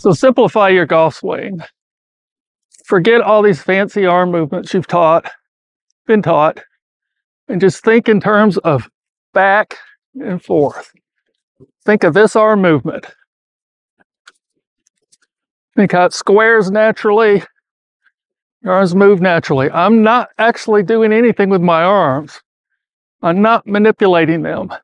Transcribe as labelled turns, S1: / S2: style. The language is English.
S1: So simplify your golf swing. Forget all these fancy arm movements you've been taught, and just think in terms of back and forth. Think of this arm movement. Think how it squares naturally. Your arms move naturally. I'm not actually doing anything with my arms. I'm not manipulating them.